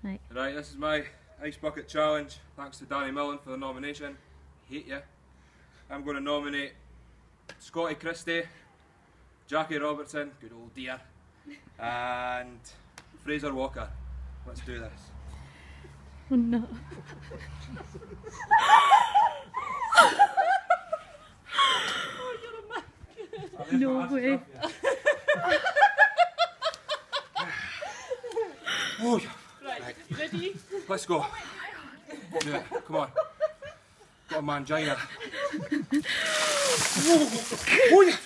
Right. Right, this is my Ice Bucket Challenge. Thanks to Danny Millen for the nomination. Hate ya. I'm going to nominate Scotty Christie, Jackie Robertson, good old dear, and Fraser Walker. Let's do this. Oh no. No way. Oh, yeah. Right, ready? Let's go. Do it. Come on. Got a mangina. Oh, yeah.